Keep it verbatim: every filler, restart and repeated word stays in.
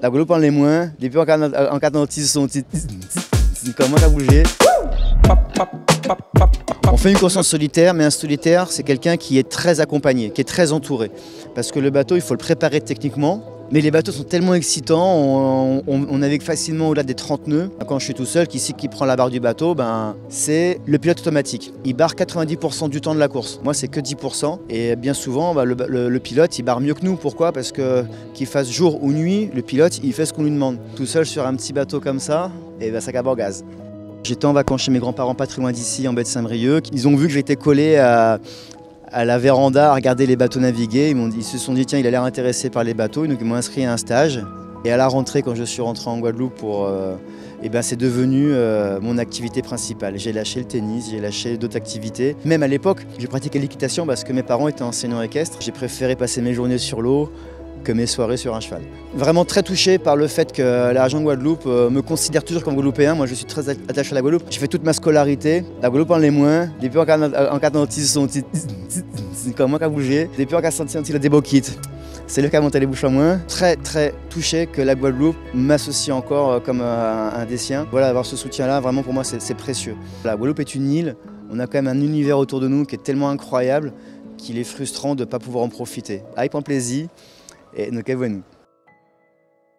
La Guadeloupe en l'est moins. Depuis en quatre-vingt-dix, son petit... Comment ça a bougé. On fait une conscience solitaire, mais un solitaire, c'est quelqu'un qui est très accompagné, qui est très entouré. Parce que le bateau, il faut le préparer techniquement. Mais les bateaux sont tellement excitants, on, on, on navigue facilement au-delà des trente nœuds. Quand je suis tout seul, qui c'est qui prend la barre du bateau, ben, c'est le pilote automatique. Il barre quatre-vingt-dix pour cent du temps de la course. Moi, c'est que dix pour cent. Et bien souvent, ben, le, le, le pilote, il barre mieux que nous. Pourquoi? Parce que qu'il fasse jour ou nuit, le pilote, il fait ce qu'on lui demande. Tout seul sur un petit bateau comme ça, et ben, ça caborde gaz. J'étais en vacances chez mes grands-parents pas très loin d'ici, en baie de Saint-Brieuc. Ils ont vu que j'étais collé à... à la véranda à regarder les bateaux naviguer. Ils, dit, ils se sont dit tiens, il a l'air intéressé par les bateaux, donc ils m'ont inscrit à un stage. Et à la rentrée, quand je suis rentré en Guadeloupe, pour, euh, eh ben, c'est devenu euh, mon activité principale. J'ai lâché le tennis, j'ai lâché d'autres activités. Même à l'époque, j'ai pratiqué l'équitation parce que mes parents étaient enseignants équestres. J'ai préféré passer mes journées sur l'eau que mes soirées sur un cheval. Vraiment très touché par le fait que la région de Guadeloupe euh, me considère toujours comme Guadeloupéen. Moi, je suis très attaché à la Guadeloupe. J'ai fait toute ma scolarité. La Guadeloupe en l'est moins. Depuis en quatre-vingt-dix, son petit... Comment ça a bougé. Depuis en quatre-vingt-dix, il a des boquites. C'est le cas monter les bouches à moins. Très très touché que la Guadeloupe m'associe encore comme un, un des siens. Voilà, avoir ce soutien-là, vraiment pour moi, c'est précieux. La Guadeloupe est une île. On a quand même un univers autour de nous qui est tellement incroyable qu'il est frustrant de ne pas pouvoir en profiter. Avec un plaisir. Et nous, qu'est-ce